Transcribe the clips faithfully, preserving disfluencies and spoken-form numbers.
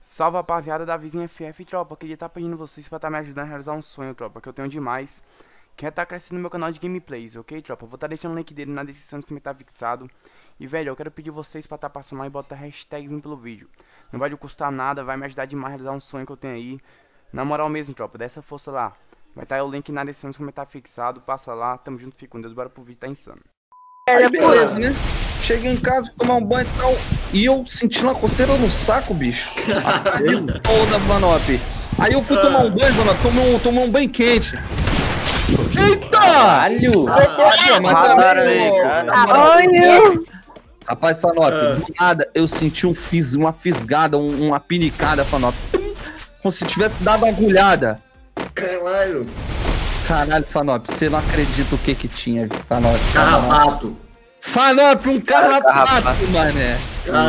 Salve, rapaziada da Vizinha F F, tropa. Queria estar pedindo vocês pra estar me ajudando a realizar um sonho, tropa, que eu tenho demais. Quer estar crescendo no meu canal de gameplays, ok, tropa? Vou estar deixando o link dele na descrição do comentário fixado. E, velho, eu quero pedir vocês pra estar passando lá e botar a hashtag vim pelo vídeo. Não vai lhe custar nada, vai me ajudar demais a realizar um sonho que eu tenho aí. Na moral mesmo, tropa, dá essa força lá. Vai estar o link na descrição do comentário fixado, passa lá, tamo junto, fica com Deus, bora pro vídeo, tá insano. Aí, beleza, né? Cheguei em casa, tomar um banho e tal, e eu senti uma coceira no saco, bicho. Toda, Vanop. Aí eu fui tomar um banho, Vanop, tomei um, tomei um banho quente. Eita! Caralho! Caralho! Rapaz, Fanop, do nada eu senti um fis, uma fisgada, um, uma pinicada, Fanop. Como se tivesse dado uma agulhada. Caralho! Caralho, Fanop, você não acredita o que que tinha, Fanop. Carrapato! Fanop, um carrapato, mané.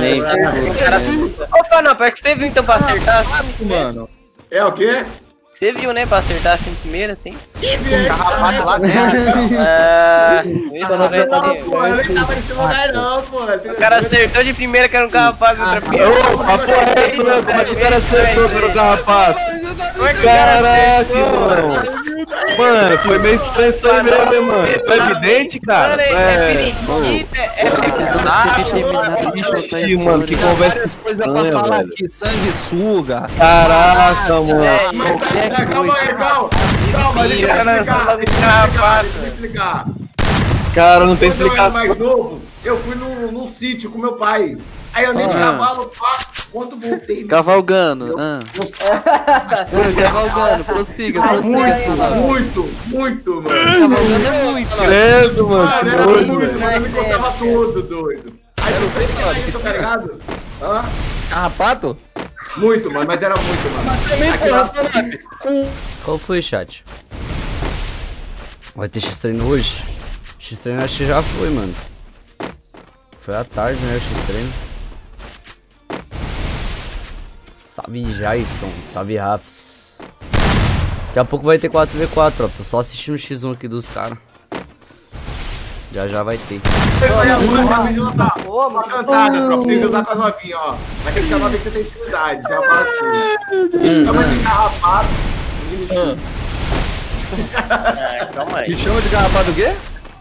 Ô, Fanop, é que você viu então pra acertar assim, mano. É o quê? Você viu, né, pra acertar assim primeiro, assim? Que viu? Carrapato lá dentro. Ah, isso não é Não, pô, eu nem tava nesse lugar não, pô. O cara acertou de primeira que era um carrapato outra pior. Ô, papo reto, né? Como é que o cara acertou que era um carrapato? Caraca, mano. Mano, foi meio estranho isso aí mesmo, né, mano? Foi evidente, cara? Mano, é periquita, é periquita. Ixi, mano, que conversa Coisa pra estranha, falar velho. aqui, sanguessuga. Caraca, mano. Calma aí, calma. Calma, deixa eu explicar. Deixa eu explicar. Cara, não tem Quando eu era explicação. mais novo, eu fui num, num sítio com meu pai. Aí eu andei de cavalo, pá, quanto voltei. Cavalgando, ah. Cavalgando, prossiga, prossiga. Muito, muito, mano. Cavalgando é muito, Credo, mano, Mano, que era doido. muito, mano. Eu me gostava todo, doido. Aí eu sei que era isso, tá ligado? Hã? Carrapato? Muito, mano, mas era muito, mano. Aquela... Qual foi, chat? Vai ter X-Treino hoje? X-Treino acho que já foi, mano. Foi à tarde, né, o X-Treino. Salve Jason, salve Raps. Daqui a pouco vai ter quatro v quatro, ó. Tô só assistindo o X um aqui dos caras. Já já vai ter. Aí a luz vai me juntar. Uma cantada pra vocês usar com a novinha, ó. Naquele canal que você tem intimidade, você vai falar assim. Me chama de carrapato. Calma aí. Me chama de garrapado o quê?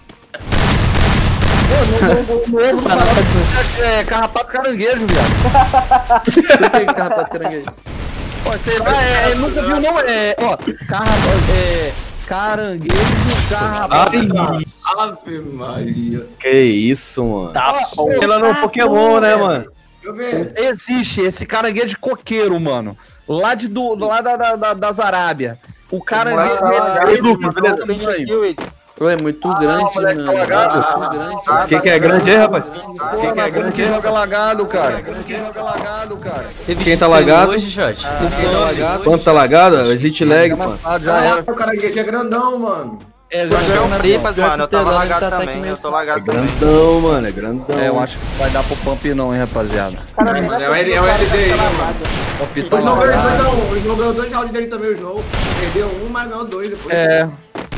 É carrapato caranguejo, viado. Carrapato caranguejo. Ó, sei lá, é, nunca viu não, é, ó, carrapato, é, caranguejo, carrapato. Ai, Ave Maria. que isso, mano. Tá bom. Ela não é um Pokémon, né, mano? Deixa eu ver. Existe esse caranguejo coqueiro, mano, lá, de, do, lá da, da, da, das Arábia. O caranguejo... Ei, Lucas, beleza? Ué, é muito grande, moleque, mano. tá lagado. Muito grande. Quem que é grande aí, rapaz? Quem que é grande? Quem joga lagado, cara? Quem joga lagado, cara? Teve Quem tá X-Treino lagado? hoje, chat? Quem tá lagado? Quanto tá lagado? Exit lag, mano. Ah, já era. O caranguejo é grandão, mano. É, já era um Fripas, mano, eu tava lagado tá também, eu tô lagado É também. grandão, mano, é grandão. É, eu acho que não vai dar pro pump não, hein, rapaziada. É o L- é o L D aí, né, mano? Pump O tá Snow ganhou dois lagado. a um. O Snow ganhou dois rounds dele também, o Snow. Perdeu um, mas ganhou dois depois. É,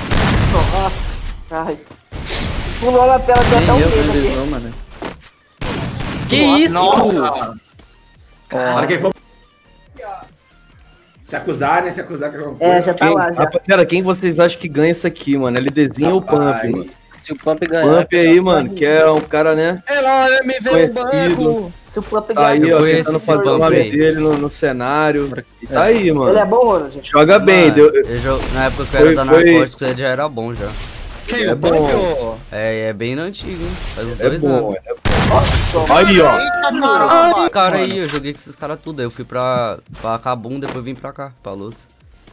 Pulou na tela, deu até um Nem eu dedo prendo aqui. não, mano. Que isso? Nossa! Olha quem for. Se acusar, né? Se acusar que é uma coisa. É, já tá Quem, lá, já. rapaziada, quem vocês acham que ganha isso aqui, mano? LDzinho ou Pump, Rapaz. mano? Se o Pump ganhar. Pump aí, mano, que é um cara, né? é lá, é me ver no Conhecido. banco. Se o Pump Tá aí, ganhar, Eu ó, conheço tentando esse fazer o Pump nome aí. dele no, no cenário. E tá aí, ele é mano. bom, Ronald, gente. Joga bem, Mano, deu. eu jo- Na época que eu Foi- era da foi- Narcóticos, ele já era bom já. Quem? É O Pump bom. ou... É, é bem antigo, hein? Faz uns É dois bom, anos. é bom. Aí, ó. Cara aí, eu joguei com esses caras tudo. Aí eu fui pra, pra Cabum, depois vim pra cá, pra Luz.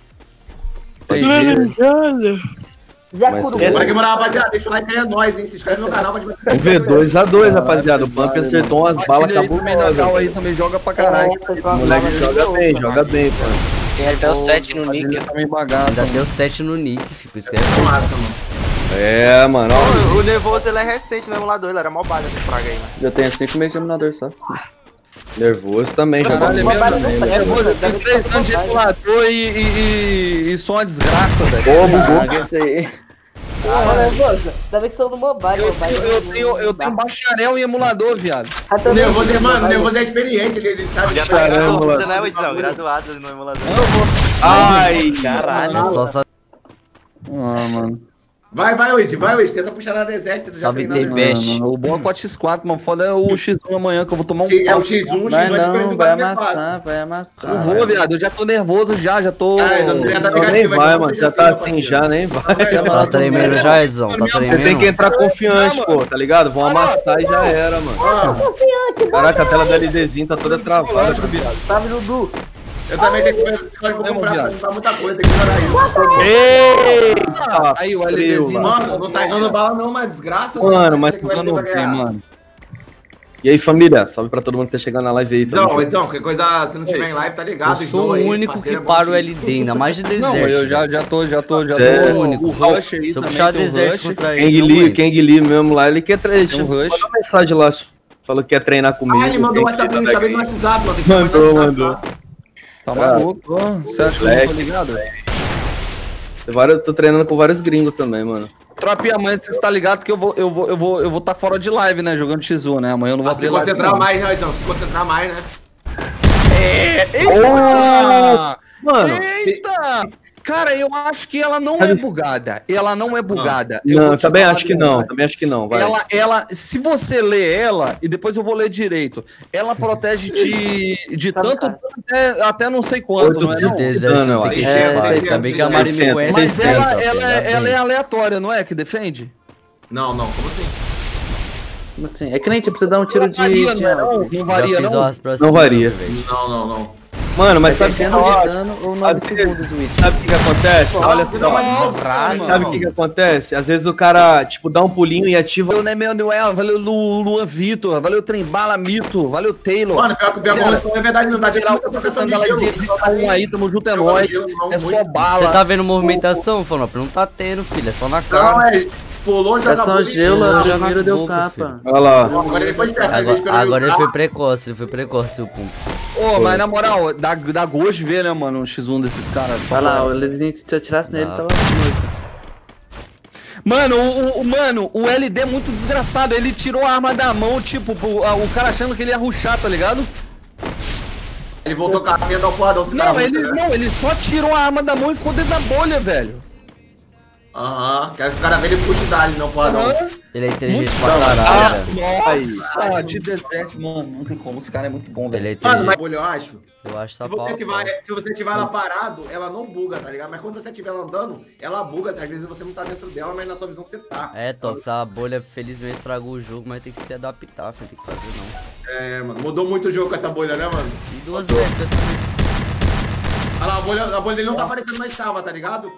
Zé Mas Curu. é- Bora que moral, rapaziada. Deixa o like aí, é nóis, hein? Se inscreve no canal pra gente Vamos ver, dois a dois, rapaziada. O Pump acertou umas balas, Compartilha aí acabou também na cal aí, logo. também joga pra caralho. O moleque joga bem, joga bem, mano. Tem até o sete no nick. Ele também bagaça. Ainda deu sete no nick, filho, por isso que é bom. É, mano, ó. O, o Nervoso, ele é recente no emulador, ele era mó bala essa praga aí, mano. Já tem cinco meio caminhador só. Nervoso também, joga Caralho, é bem. mesmo, velho. É, moço, tem três anos de emulador e, e, e, e só uma desgraça, velho. Pô, bugou. Ah, esse aí. Ô, nervoso. Ainda bem que sou do mobile, Eu, mobile. tenho, eu, tenho, eu tenho bacharel em emulador, viado. O nervoso é, mano, o nervoso é experiente, ele, ele sabe. Já tá graduado, né, Widzão? Graduado no emulador. Ai, Caralho. Eu só sa- Ah, mano. Vai, vai, Wid, vai, Wid, tenta puxar na deserto. Sabe ter peixe. O bom é com a X quatro, mano. Foda é o X um amanhã que eu vou tomar um. É o X um, o X um Vai é diferente não, do vai quatro v quatro. amassar, vai amassar. Não vou, viado. Eu já tô nervoso já, já tô. Ah, então você já tá Não, nem negativo, vai, então mano. seja Já tá meu assim, parceiro. já nem vai. Tá tremendo já, Edson? Tá Você tem que tremendo? entrar confiante, pô, tá ligado? Vão amassar e já era, mano. Caraca, a tela do LDzinho tá toda travada. Sabe, Dudu? Eu também tenho que ficar um pouco fraco pra limpar muita coisa, tem que melhorar isso. Eita! Aí o frio, LDzinho. Mano, não tá dando bala não, uma desgraça. Mano, mas Tem que tu vai ter Não pra tem, ganhar. mano. E aí, família? Salve pra todo mundo que tá chegando na live aí. tamo Então, junto. então, qualquer coisa, se não tiver em live, tá Eu ligado? sou o Aí, único parceiro, que é para bom o L D, ainda mais de deserto. Não, eu já, já tô, já tô, já Sério? tô. único. O Rush aí Se eu também puxar tem o deserto Rush. contra ele, Kang não Lee, aguento. Kang Lee mesmo lá, ele quer treinar. Tem um rush. Mandou mensagem lá, falou que quer treinar comigo. Ah, ele mandou o Kang WhatsApp, Lee ele tá sabe no aqui. WhatsApp, mano. Tem que chamar no Mandou, WhatsApp, mandou. tá? Tá maluco? Ó, Você acha que eu não tô ligado? Tem vários- Tô treinando com vários gringos também, mano. Tropinha, amanhã você está ligado que eu vou, eu vou, eu vou, eu vou tá fora de live, né? Jogando X um, né? Amanhã eu não vou Se ter live. concentrar não. mais, né, então? Se concentrar mais, né? Eita! Mano, Eita! Cara, eu acho que ela não é bugada. Ela não é bugada. Eu não, vou te também falar acho a que não, verdade. também acho que não, vai. Ela, ela, se você lê ela, e depois eu vou ler direito, ela protege de, de Sabe, tanto cara? até, até não sei quanto, não é De não? deserto Não, não tem que é, chipar. é, Ainda bem que a é, Mari me seiscentos, conhece. Mas seiscentos, ela, filho, ela, ainda é, ela bem. é aleatória, não é? Que defende? Não, não, como assim? Como assim? É que nem tipo, você dá um tiro Não de. varia, não é não? Não Já varia, fiz não? umas pra Não cima, varia. velho. Não, não, não. Mano, mas sabe o que Dependendo é de ótimo? dano ou nove Às segundos vezes, do it. sabe o que, que acontece? Olha Nossa, só. Nossa, Caralho, Sabe o que, que acontece? Às vezes o cara, tipo, dá um pulinho e ativa. Valeu, né, meu Noel? Valeu, Lu- Luan Vitor. Valeu, Trembala Mito. Valeu, Taylor. Mano, pior que o pior que é verdade, não tá Geral, tirando tô a questão passando de ela gelo. de um aí, tamo junto, é Jogando nóis. gelo, não, É só muito. bala. Você tá vendo movimentação, Fanop? Não tá tendo, filho. É só na Não, cara. é. Pulou, É joga só bola e- gelo, Não, a já na mira deu boca, capa. filho. Olha lá. Agora ele foi esperto, ele Agora, esperou agora ele usar. foi precoce, ele foi precoce o Pump. Ô, mas na moral, dá, dá gosto de ver, né, mano, um X um desses caras. Olha lá, o Ledinho, se eu atirasse nele, Dá. tava morto. Mano, o, o- mano, o L D é muito desgraçado. Ele tirou a arma da mão, tipo, o, a- o cara achando que ele ia rushar, tá ligado? Ele voltou com a tenda ao porradão. se Não, cara ele, muito, né? não, ele só tirou a arma da mão e ficou dentro da bolha, velho. Aham, quero esse cara ver ele puxa idade, não porradão. Aham. Ele é inteligente Muito pra bom. caralho, velho. Nossa, de desert, mano, não tem como. Esse cara é muito bom, Ele é velho. Mano, mas inteligente. bolha, eu acho. Eu acho Se essa você, pau. tiver, se você tiver ela parado, ela não buga, tá ligado? Mas quando você estiver andando, ela buga. Às vezes você não tá dentro dela, mas na sua visão você tá. É, Tox, a bolha felizmente estragou o jogo, mas tem que se adaptar, filho. Tem que fazer não. É, mano, mudou muito o jogo com essa bolha, né, mano? E duas vezes também. Olha lá, a bolha, a bolha dele não tá aparecendo, mas tava, tá ligado?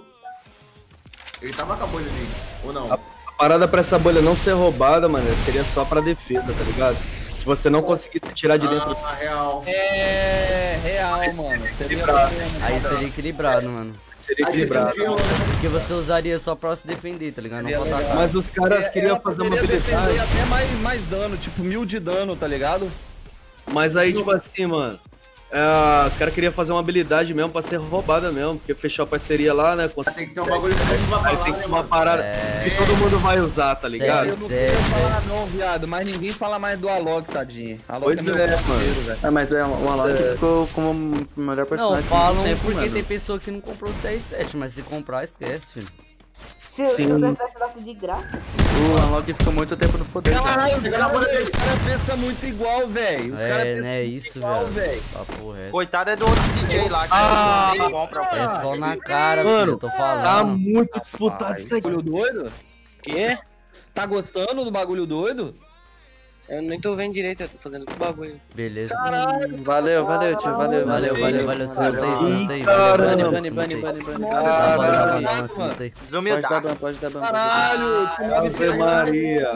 Ele tava com a bolha dele, ou não? A parada pra essa bolha não ser roubada, mano, seria só pra defesa, tá ligado? Se você não conseguisse tirar de dentro. Ah, real. É, real, mano. Seria Equilibrado. Aí seria equilibrado, mano. Seria Aí você equilibrado. viu, né? Porque você usaria só pra se defender, tá ligado? Não Seria pra atacar. Mas os caras É, queriam ela fazer uma poderia habilidade. defender até mais, mais dano, tipo mil de dano, tá ligado? Mas aí, tipo assim, mano. é, os caras queriam fazer uma habilidade mesmo pra ser roubada mesmo, porque fechou a parceria lá, né? com- Tem que ser um bagulho que todo mundo vai Aí falar, tem que né, ser uma mano? parada É. que todo mundo vai usar, tá ligado? Eu não Sério, queria sério. falar não, viado, mas ninguém fala mais do Alok, tadinho. Alok Pois é meu é, parceiro, velho. Ah, mas é, o Alok ficou como o melhor Não, personagem. falam do tempo, porque mano. tem pessoa que não comprou o C R sete, mas se comprar, esquece, filho. Se Sim. se o Defest desse de graça. O Alok ficou muito tempo no poder. cara. Caralho, Pegando a bolha dele. os caras pensam muito igual, velho. Os caras É, pensam né? muito Isso, igual, velho. Papo reto. Coitado é do outro D J lá, que Ah, é bom pra É só na cara, Mano, filho, eu tô falando. Tá muito disputado isso aqui. Bagulho doido? Quê? Tá gostando do bagulho doido? Eu nem tô vendo direito, eu tô fazendo outro bagulho. Beleza. Valeu, valeu, tio. Valeu, Valeu, valeu, valeu. Você não tem, você não tem. Ih, Valeu, caramba. valeu, Bani, você não bani, tem. bani, bani. Dá ban, dá ban, dá ban, Caralho, você não tem. Pode dar ban, Desumildade. pode dar ban. Caralho, tu não Ave Maria.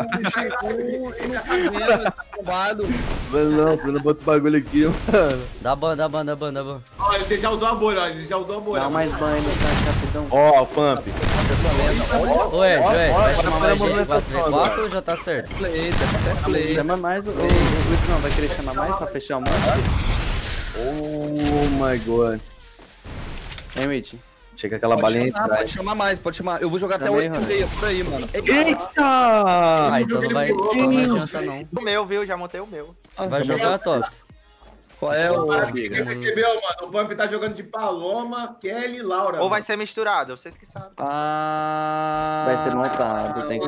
Roubado. Mas não, eu não boto bagulho aqui, mano. Dá ban, dá ban, dá ban, dá ban. Ó, ele já usou a bolha, ó, ele já usou a bolha. Dá mais ban aí, tá rapidão. Ó, o Pump. Ô, Ed, Ed, vai chamar mais olha a gente quatro v movimentação quatro ou já tá certo? Play, tá play. Chama mais o. O Luiz não vai querer chamar mais pra fechar o match? Oh my god. Hein, Mitch? Chega aquela Pode balinha chamar, atrás. pode chamar mais, pode chamar. Eu vou jogar até Também, oito e meia por aí, mano. Eita! Ah, então não vai, então não adianta não. O meu, viu? Já montei o meu. Vai jogar, Tox? Qual é o... Quem percebeu, mano? O Pump tá jogando de Paloma, Kelly e Laura. Ou vai ser misturado, vocês que sabem. Ah... Vai ser montado, tem que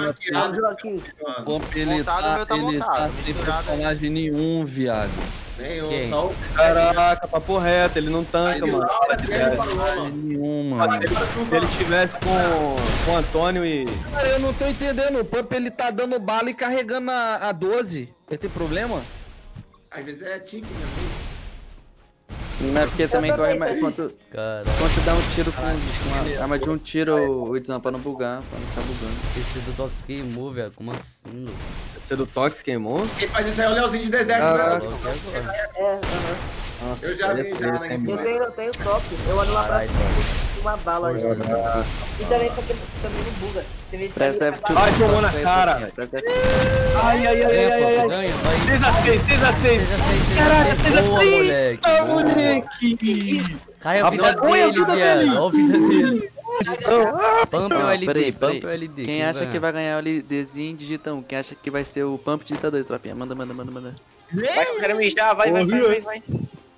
O Pump, ele Montado, o tá, meu tá ele montado, tá sem misturado. personagem nenhum, viado. Nenhum, Quem? só o Caraca, papo reto, ele não tanca, Kelly, mano. Laura, Kelly e Personagem Paloma. nenhum, mano. Se ele tivesse com, com o Antônio e... Cara, eu não tô entendendo. O Pump, ele tá dando bala e carregando a, a doze. Ele tem problema? Às vezes é tique, meu amigo. Não é porque também corre mais. Quanto, Cara, quanto dá um tiro com uma arma de um tiro, o Itzão, pra não bugar, pra não ficar bugando. esse do Tox queimou, velho. Como assim, louco? Esse do Tox queimou? Quem faz isso aí é o Leozinho de deserto, Ah, né? Logo agora. É, aham. Nossa, Eu já vi, ele é já, né? treta, hein, Eu mano. tenho, eu tenho top. Eu olho lá pra Caralho, cima, tem uma bala ali. Força, Ah, E também porque também não buga. Você vê se Presta tá F. Ai, tomou na cara, velho. Presta F. Ai, ai, ai, ai, ai, ai. Ganha, vai. seis a seis, seis a seis. Caraca, seis a Boa, moleque. Ah, Boa. moleque. Cara, é a vida Olha a dele, vida viado. dele. Olha a vida dele. Pump ou Ó, L D? peraí, peraí. Pump ou L D? Quem acha que vai ganhar o LDzinho, digitão. Quem acha que vai ser o Pump digitador, tropinha. Manda, manda, manda, manda. Vai que eu quero mijar, vai, vai, vai, vai, vai.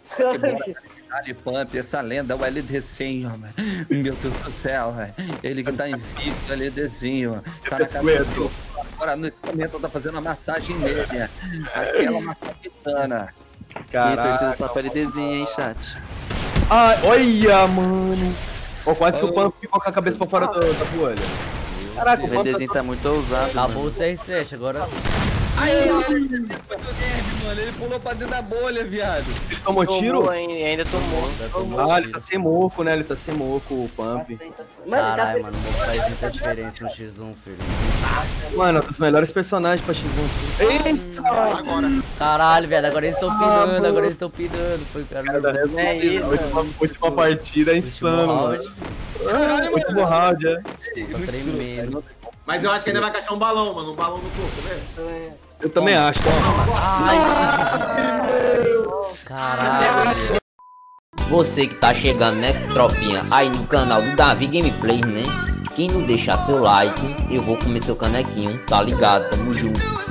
Ali, Pump, essa lenda, o LDzinho, mano. Meu Deus do céu, velho. Ele que tá invicto, LDzinho. Tá na cabeça. Agora, nesse momento, tá fazendo uma massagem nele. né? Aquela massagem insana. Caraca. Top LDzinho, hein, chat. Ai, olha, mano. Ó, quase que o Pump ficou com a cabeça pra fora do- da bolha. Caraca, o O Pump LDzinho tá muito ousado, Acabou mano. o C R sete, agora Ai, ai, ai, mano, ele pulou pra dentro da bolha, viado. tomou tiro? Tomou, hein, ainda tomou. já tomou Ah, ele tiro. tá sem moco, né? Ele tá sem moco, o Pump. Mano, tá Caralho, sem- mano, não faz muita diferença no X um, filho. Mano, um dos melhores personagens pra X um. Sim. Agora. Caralho, velho, agora eles estão pidando, agora eles estão pidando. Foi o cara Cara, do É isso, última, última partida é insano, mano. round, filho. Ah, último round, é. Tá tremendo. Mas eu acho que ainda vai caixar um balão, mano. Um balão no corpo, né? Eu também acho. Caralho. Você que tá chegando, né, tropinha, aí no canal do Davi Gameplay, né? Quem não deixar seu like, eu vou comer seu canequinho, tá ligado? Tamo junto.